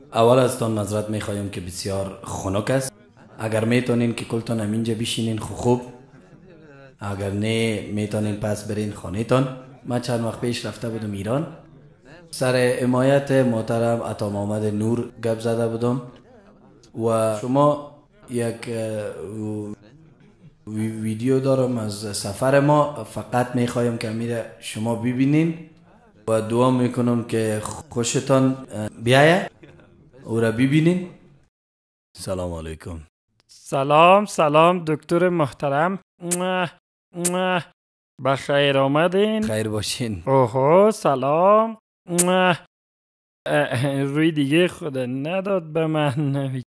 اول از تان نظرت میخوایم که بسیار خنک است. اگر میتونین که کلتان همینجا بشینین خوب، اگر نه میتونین پس برین خانهتان. من چند وقت پیش رفته بودم ایران، سر حمایت محترم عطا محمد نور گپ زده بودم و شما یک ویدیو دارم از سفر ما، فقط میخوایم که میره شما ببینین و دعا میکنم که خوشتان بیایه او را ببینین. سلام علیکم. سلام دکتر محترم. بخیر آمدین. خیر باشین. اوه سلام. روی دیگه خود نداد به من.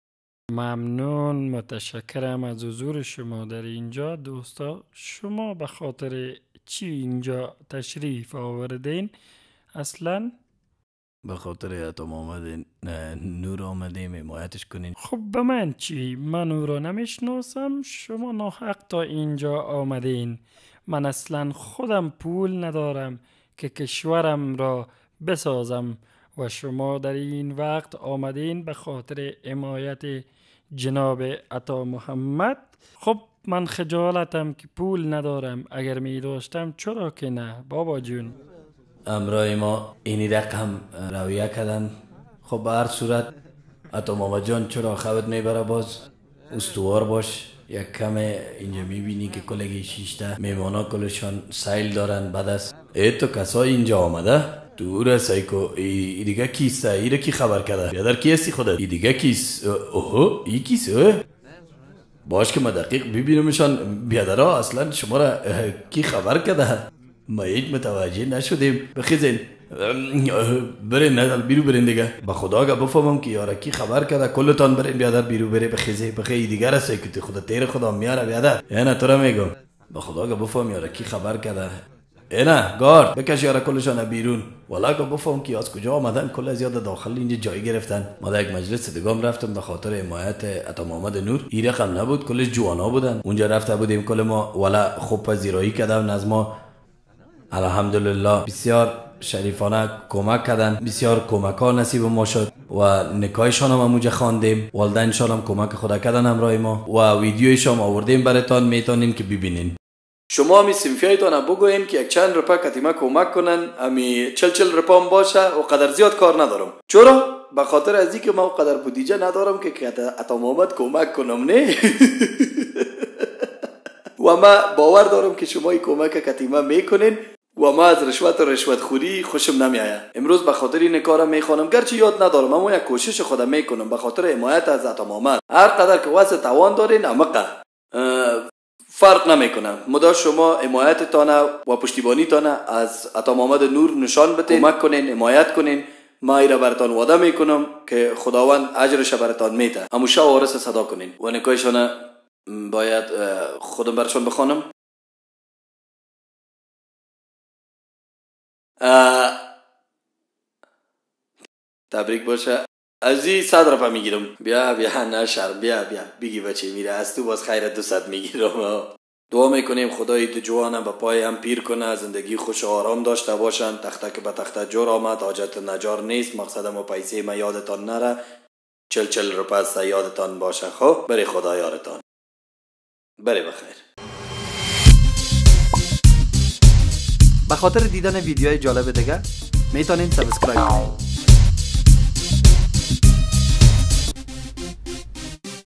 ممنون، متشکرم از حضور شما در اینجا. دوستا، شما به خاطر چی اینجا تشریف آوردین اصلا؟ به خاطر عطا محمد نور آمدیم حمایتش کنین. خب به من چی؟ من او را نمیشناسم، شما ناحق تا اینجا آمدین. من اصلا خودم پول ندارم که کشورم را بسازم و شما در این وقت آمدین به خاطر حمایت جناب عطا محمد. خب من خجالتم که پول ندارم، اگر می داشتم چرا که نه بابا جون. امرای ما اینی رقم رویه کردن. خب به هر صورت عطا محمد جان چرا خبت میبره، باز استوار باش. یک کم اینجا میبینی که کلگی شیشته میمانا کلشان سیل دارن. بعد است تو کسای اینجا آمده دور سایکو ای دیگه کیسته؟ ای را کی خبر کرده؟ بیادر کی هستی خودت؟ ای دیگه کیس؟ اوه ای کیس؟ باش که ما دقیق ببینمشان. بیادرها اصلا شما را کی خبر کرده؟ ما هیچ متوجه نشدیم. بخیزین برین ندل بیرو برین دیگه. به خدا اگه بفهمم که یاره کی خبر کرده کلتان برین بیادر بیرو بره. بخیزه بخی دیگه رسه که خدا تیر خدا میاره بیادر. نه تو را میگم به خدا اگه بفهم یاره کی خبر کرده. نه گارد بکش یاره کلشان بیرون. والا اگه بفهم که از کجا آمدن کل از یاد داخل اینجا جای گرفتن. ما در یک مجلس دیگه رفتم به خاطر حمایت عطا محمد نور. این رقم نبود، کلش جوانا بودن. اونجا رفته بودیم کل ما والا خوب پذیرایی کردن از ما. الحمدلله بسیار شریفانه کمک کردن، بسیار کمک ها نصیب ما شد و نکایشان هم اونجا خواندیم. والدینشان هم کمک خدا کردن همراه ما و ویدیویشان آوردیم براتون، میتونین که ببینین. شما همی سنفیایتان بگوین که یک چند رپا کتیمه کمک کنن. همی 40 رپا باشه و قدر زیاد کار ندارم. چرا؟ به خاطر از اینکه ما قدر بودیجه ندارم که عطا محمد کمک کنم. نه و ما باور دارم که شما این کمک کتیمه میکنین و ما از رشوت خوری خوشم نمیآید. امروز به خاطر این کارم میخوانم، گرچه یاد ندارم اما یک کوشش خودم میکنم به خاطر حمایت از عطا محمد. هر قدر که واسه توان دارین امقه فرق نمیکنه. مدا شما حمایتتان و پشتیبانیتان از عطا محمد نور نشان بده، کمک کنین، حمایت کنین. ما ایرا براتون وعده میکنم که خداوند اجرش براتون میده. همیشه وارث صدا کنین و نکایشان باید خودم برشون بخوانم. تبریک باشه. از این 100 رپا میگیرم. بیا نه شرم، بیا بگی بچه میره از تو باز خیرت 200 میگیرم. دعا میکنیم خدای تو جوانم به پای هم پیر کنه، زندگی خوش و آرام داشته باشن. تخته که به تخته جور آمد حاجت نجار نیست. مقصدم و پیسه ما یادتان نره. 40 رپا است یادتان باشه. خب بری خدا یارتان. بری بخیر. به خاطر دیدن ویدیوهای جالب دیگه میتونین سابسکرایب کنید.